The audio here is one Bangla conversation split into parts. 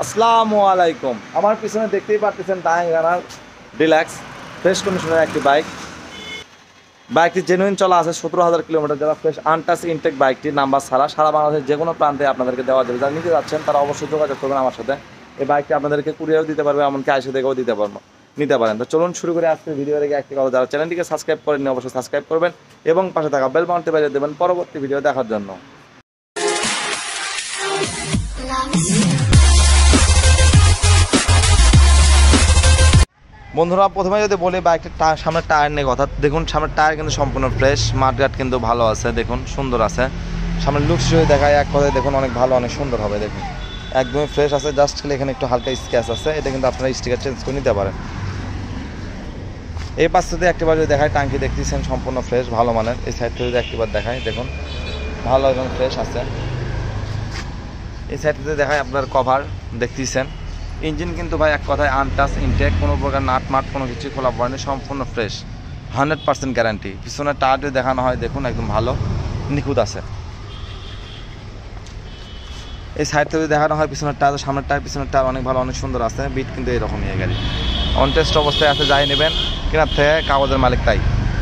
আসসালামু আলাইকুম। আমার পিছনে দেখতেই পাচ্ছেন ডায়াঙ্গানার ডিলাক্স ফ্রেশ কন্ডিশনের একটি বাইকটি জেনুইন চলা আছে 17,000 কিলোমিটার, যারা ফ্রেশ আনটাচ ইনটেক বাইকটির নাম্বার ছাড়া সারা বাংলাদেশের যে কোনো প্রান্তে আপনাদেরকে দেওয়া যাবে। যারা নিতে যাচ্ছেন তারা অবশ্যই যোগাযোগ করবেন আমার সাথে। এই বাইকটি আপনাদেরকে কুরিয়ারও দিতে পারবে, এমনকি আইসে দেখেও নিতে পারেন। তো চলুন শুরু করে আজকের ভিডিও রেখে একটি কথা, যারা চ্যানেলটিকে সাবস্ক্রাইব করেননি অবশ্যই সাবস্ক্রাইব করবেন এবং পাশে থাকা বেল বাটনটি বাজিয়ে দেবেন পরবর্তী ভিডিও দেখার জন্য। বন্ধুরা, প্রথমে যদি বলি বাইকটির সামনের টায়ার নিয়ে কথা, দেখুন সামনের টায়ার কিন্তু সম্পূর্ণ ফ্রেশ, মাঠঘাট কিন্তু ভালো আছে, দেখুন সুন্দর আছে। সামনের লুকস যদি দেখায় এক কথায় দেখুন অনেক ভালো, অনেক সুন্দর হবে। দেখুন একদমই ফ্রেশ আছে, জাস্ট খালি এখানে একটু হালকা স্ক্র্যাচ আছে, এটা কিন্তু আপনারা স্টিকার চেঞ্জ করে নিতে পারেন। এই পাশে যদি একটিবার যদি দেখায়, টাঙ্কি দেখতেছেন সম্পূর্ণ ফ্রেশ ভালো মানের। এই সাইডটা যদি একটিবার দেখায় দেখুন ভালো এবং ফ্রেশ আছে। এই সাইডটা যদি দেখায় আপনার কভার দেখতেছেন, ইঞ্জিন কিন্তু ভাই এক কথায় আনটাচ ইনটেক, কোনো প্রকার নাট মাট কোনো কিছু খোলা পড়েনি, সম্পূর্ণ ফ্রেশ 100% গ্যারান্টি। পিছনের টায়ার যদি দেখানো হয় দেখুন একদম ভালো নিখুঁত আছে। এই সাইডটা যদি দেখানো হয় পিছনের টায়ার, সামনের টায়ার পিছনের টায়ার অনেক ভালো, অনেক সুন্দর আছে। বিট কিন্তু এরকমই গাড়ি অন টেস্ট অবস্থায় আছে, যাই নেবেন কেনার থেকে কাগজের মালিক তাই।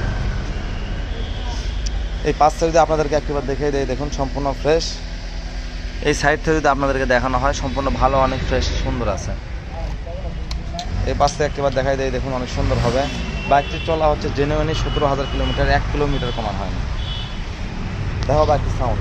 এই পাশটা যদি আপনাদেরকে একটিবার দেখে দেয় দেখুন সম্পূর্ণ ফ্রেশ। এই সাইড থেকে যদি আপনাদেরকে দেখানো হয় সম্পূর্ণ ভালো, অনেক ফ্রেশ সুন্দর আছে। এই পাশ থেকে একটিবার দেখাই দেয় দেখুন অনেক সুন্দর হবে। বাইকটি চলা হচ্ছে জেনুইনলি 17,000 কিলোমিটার, 1 কিলোমিটার কমান হয়নি। দেখো বাইকটির সাউন্ড।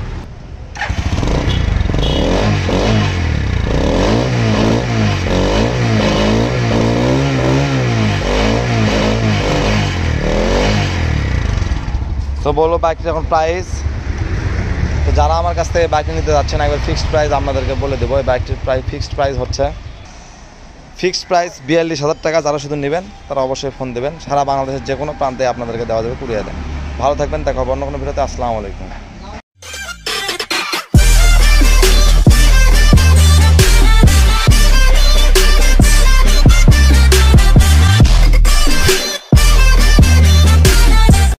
তো বলো বাইকটির এখন প্রাইস, তো যারা আমার কাছ থেকে বাইকটি নিতে যাচ্ছেন একবার ফিক্সড প্রাইস আপনাদেরকে বলে দেবো। এই বাইকটির ফিক্সড প্রাইস হচ্ছে 42,000 টাকা। যারা শুধু নেবেন তারা অবশ্যই ফোন দেবেন, সারা বাংলাদেশের যে কোনো প্রান্তে আপনাদেরকে দেওয়া যাবে কুরিয়ারে। ভালো থাকবেন, দেখা হবে অন্য কোনো ভিডিওতে। আসসালামু আলাইকুম।